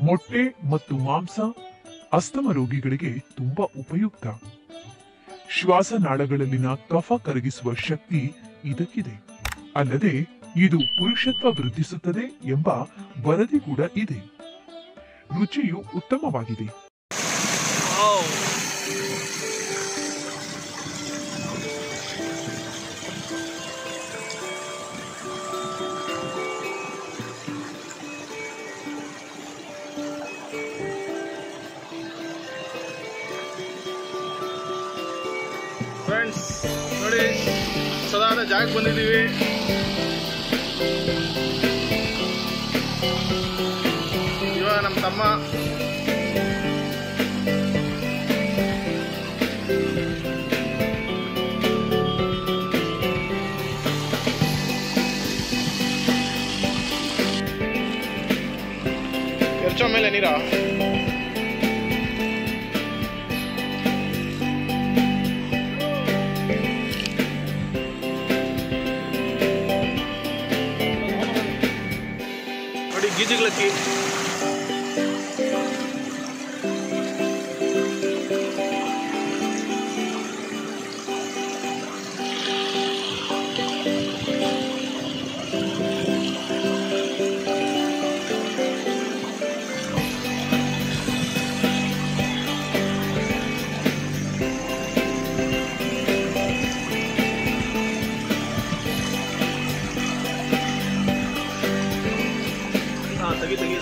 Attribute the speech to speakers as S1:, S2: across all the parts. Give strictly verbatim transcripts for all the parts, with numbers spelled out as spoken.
S1: ಮೊಟ್ಟೆ ಮತ್ತು ಮಾಂಸ ಅಸ್ತಮ ರೋಗಿಗಳಿಗೆ ತುಂಬಾ ಉಪಯುಕ್ತ. ಶ್ವಾಸನಾಳಗಳಲ್ಲಿನ ಕಫ ಕರಗಿಸುವ ಶಕ್ತಿ ಇದಕ್ಕಿದೆ. ಅಲ್ಲದೆ ಇದು ಪುರುಷತ್ವ ವೃದ್ಧಿಸುತ್ತದೆ ಎಂಬ ವರದಿ ಕೂಡ ಇದೆ. ರುಚಿಯು ಉತ್ತಮವಾಗಿದೆ.
S2: ಫ್ರೆಂಡ್ಸ್ ನೋಡಿ, ಸದಾನ ಜಾಗಕ್ಕೆ ಬಂದಿದ್ದೀವಿ. ಇವಾಗ ನಮ್ಮ ತಮ್ಮ ಎರ್ಚೋ ಮೇಲೆ ನೀರ ನೋಡಿ, ಗೀಜುಗಳಕ್ಕಿ ತೆಗಿ ತೆಗಿ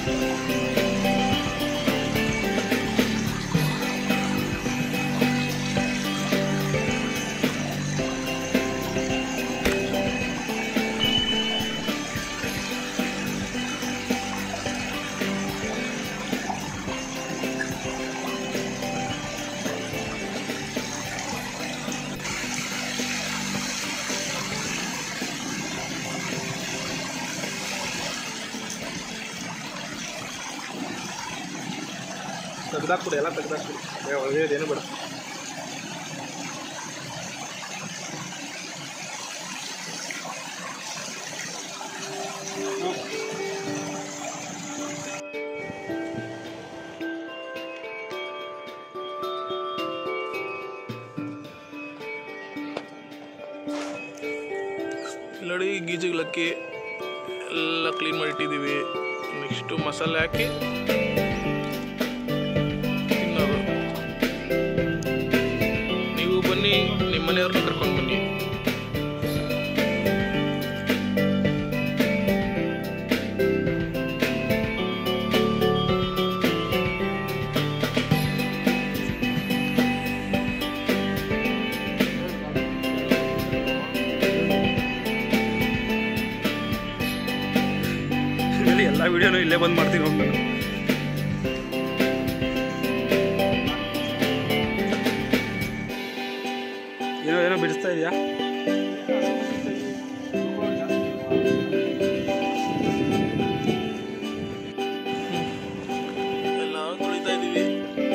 S2: ತೆಗ್ದಾಕ್ಬಿಡಿ, ಎಲ್ಲ ತೆಗ್ದಾಕ್ಬಿಡಿ. ಒಳಗೇನು ಬೇಡ. ನೋಡಿ, ಗೀಜುಗಳಕ್ಕಿ ಎಲ್ಲ ಕ್ಲೀನ್ ಮಾಡಿ ಇಟ್ಟಿದ್ದೀವಿ. ನೆಕ್ಸ್ಟು ಮಸಾಲೆ ಹಾಕಿ ತಿನ್ನೋದು. ನೀವು ಬನ್ನಿ, ನಿಮ್ಮ ಮನೆಯವ್ರನ್ನ ಕರ್ಕೊಂಡು ಬನ್ನಿ. ಎಲ್ಲ ವಿಡಿಯೋನು ಇಲ್ಲೇ ಬಂದು ಮಾಡ್ತೀನಿ ಹೋಗಿ ನಾನು. ಏನೋ ಏನೋ ಬಿಡಿಸ್ತಾ ಇದೆಯಾ? ಎಲ್ಲ ತೊಳಿತಾ ಇದ್ದೀವಿ.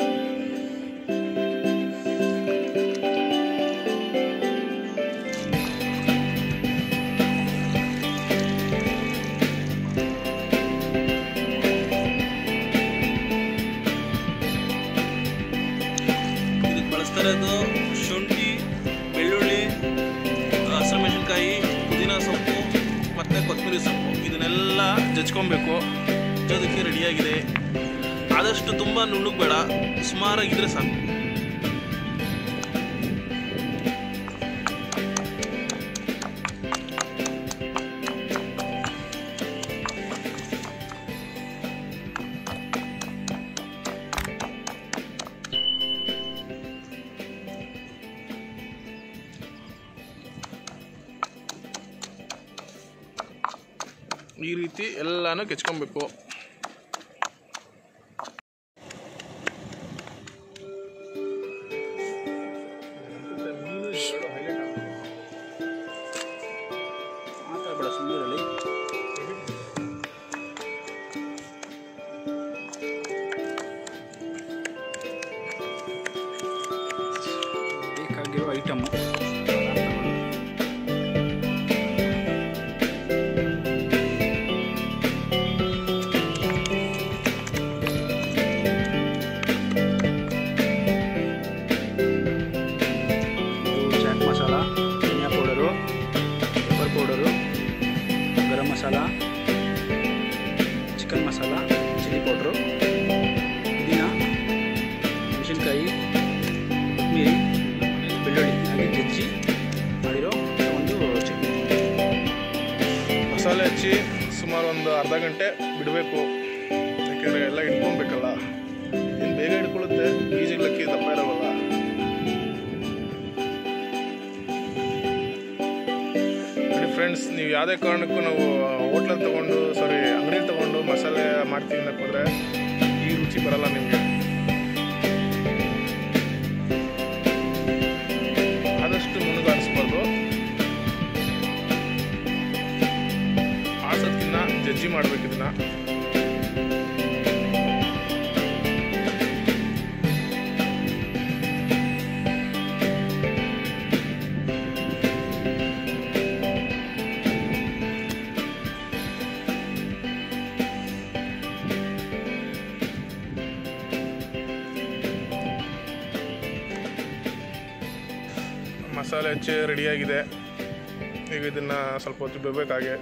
S2: ಶುಂಠಿ, ಬೆಳ್ಳುಳ್ಳಿ, ಹಸಿಮೆಣಸಿನ್ಕಾಯಿ, ಪುದೀನ ಸೊಪ್ಪು ಮತ್ತು ಕೊತ್ತಂಬರಿ ಸೊಪ್ಪು ಇದನ್ನೆಲ್ಲ ಜಜ್ಕೊಬೇಕು. ಜಜ್ಜೋದಕ್ಕೆ ರೆಡಿಯಾಗಿದೆ. ಆದಷ್ಟು ತುಂಬ ನುಣ್ಣಗೆ ಬೇಡ, ಸುಮಾರಾಗಿದ್ದರೆ ಸಾಕು. ಈ ರೀತಿ ಎಲ್ಲಾನು ಕೆಚ್ಕೊಬೇಕು. ಮಾತಾಡಬೇಡ ಸುಮ್ಮನಿರಲಿ. ಬೇಕಾಗಿರೋ ಐಟಮ್
S3: ಶುಂಠಿ ಬೆಳ್ಳುಳ್ಳಿ ಹಾಗೆ ಜಜ್ಜಿ ಮಾಡಿರೋ ಒಂದು ಚಟ್ನಿ.
S2: ಮಸಾಲೆ ಹಚ್ಚಿ ಸುಮಾರು ಒಂದು ಅರ್ಧ ಗಂಟೆ ಬಿಡಬೇಕು, ಯಾಕೆಂದರೆ ಎಲ್ಲ ಹಿಡ್ಕೊಬೇಕಲ್ಲ. ಏನು ಬೇಗ ಹಿಡ್ಕೊಳ್ಳುತ್ತೆ, ಬೀಜಗಳಕ್ಕಿ ದಪ್ಪ ಇರೋವಲ್ಲ. ನೋಡಿ ಫ್ರೆಂಡ್ಸ್, ನೀವು ಯಾವುದೇ ಕಾರಣಕ್ಕೂ ನಾವು ಹೋಟ್ಲಲ್ಲಿ ತೊಗೊಂಡು ಸಾರಿ ಅಂಗಡಿಯಲ್ಲಿ ತೊಗೊಂಡು ಮಸಾಲೆ ಮಾಡ್ತೀವಿ ಅನ್ನಕ್ಕೆ ಹೋದರೆ ಈ ರುಚಿ ಬರಲ್ಲ ನಿಮಗೆ. ಆದಷ್ಟು ಮುನುಗಾಡಿಸ್ಬಾರ್ದು. ಆಸಕ್ಕಿನ್ನ ಜಜ್ಜಿ ಮಾಡ್ಬೇಕು ಇದನ್ನ. ಮಸಾಲೆ ಹಚ್ಚಿ ರೆಡಿಯಾಗಿದೆ. ಈಗ ಇದನ್ನು ಸ್ವಲ್ಪ ಹೊತ್ತು ಬೇಯಬೇಕಾಗೆ.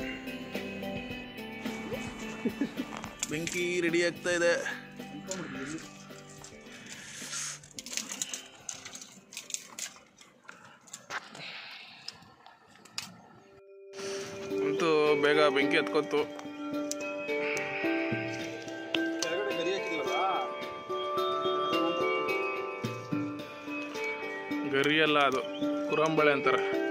S2: ಬೆಂಕಿ ರೆಡಿ ಆಗ್ತಾ ಇದೆ. ಅಂತೂ ಬೇಗ ಬೆಂಕಿ ಹತ್ಕೊತ್ತು. ಗರಿ ಅಲ್ಲ, ಅದು ಕುರಂಬಳೆ ಅಂತಾರೆ.